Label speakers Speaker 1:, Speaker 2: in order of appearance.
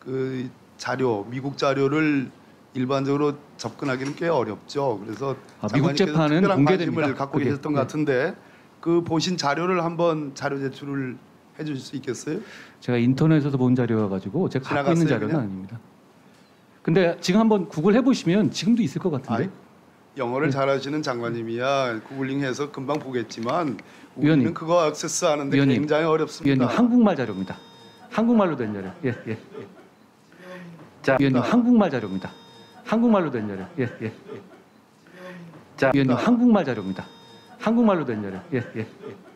Speaker 1: 그 자료, 미국 자료를 일반적으로 접근하기는 꽤 어렵죠. 그래서
Speaker 2: 미국
Speaker 1: 장관님께서
Speaker 2: 재판은
Speaker 1: 특별한
Speaker 2: 공개됩니다.
Speaker 1: 관심을 갖고
Speaker 2: 그게.
Speaker 1: 계셨던 것 같은데 그 보신 자료를 한번 자료 제출을 해주실 수 있겠어요?
Speaker 2: 제가 인터넷에서 본 자료여가지고 제가 갖고 있는
Speaker 1: 지나갔어요,
Speaker 2: 자료는
Speaker 1: 그냥?
Speaker 2: 아닙니다. 근데 지금 한번 구글 해보시면 지금도 있을 것 같은데.
Speaker 1: 아이, 영어를 잘하시는 장관님이야 구글링해서 금방 보겠지만
Speaker 2: 위원님.
Speaker 1: 우리는 그거 액세스하는데
Speaker 2: 위원님.
Speaker 1: 굉장히 어렵습니다.
Speaker 2: 위원님 한국말 자료입니다. 한국말로 된 자료. 예, 예. 자, 위원님 한국말 자료입니다. 한국말로 된 자료. 예, 예. 자, 위원님 한국말 자료입니다. 한국말로 된 자료. 예, 예.